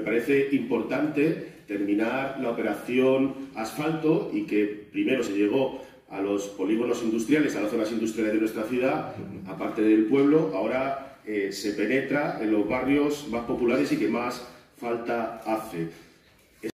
parece importante terminar la operación asfalto y que primero se llegó a los polígonos industriales, a las zonas industriales de nuestra ciudad, aparte del pueblo, ahora se penetra en los barrios más populares y que más falta hace.